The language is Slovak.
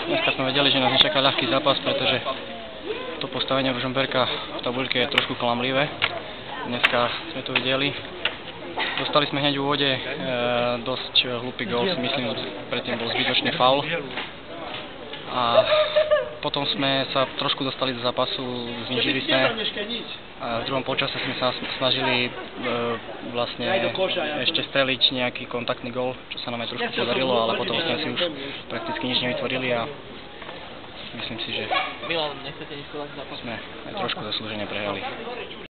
Dneska sme vedeli, že nás nečaká ľahký zápas, pretože to postavenie Ružomberka v tabuľke je trošku klamlivé. Dneska sme to videli. Dostali sme hneď v úvode dosť hlupý gól, si myslím, predtým bol zbytočný faul. A potom sme sa trošku dostali do zápasu, znížili sme. A v druhom polčase sme sa snažili vlastne ešte streliť nejaký kontaktný gól, čo sa nám aj trošku podarilo, ale potom sme si už prakticky nič nevytvorili a myslím si, že sme aj trošku zaslúžene prehrali.